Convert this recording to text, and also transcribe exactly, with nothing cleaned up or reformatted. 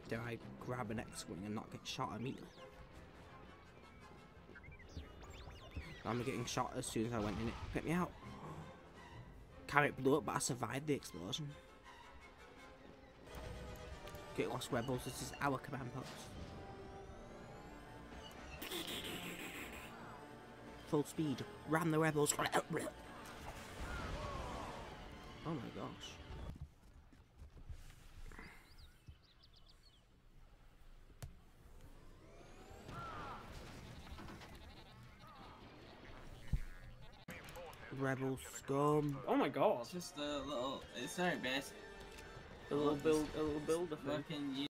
dare I grab an X-Wing and not get shot immediately? I'm getting shot as soon as I went in it. Get me out. Carrot blew up, but I survived the explosion. Get lost, rebels. This is our command post. Full speed. Ram the rebels. Oh my gosh. Rebel scum. Oh my god. It's just a little, it's very basic. A little build, a little builder thing. Working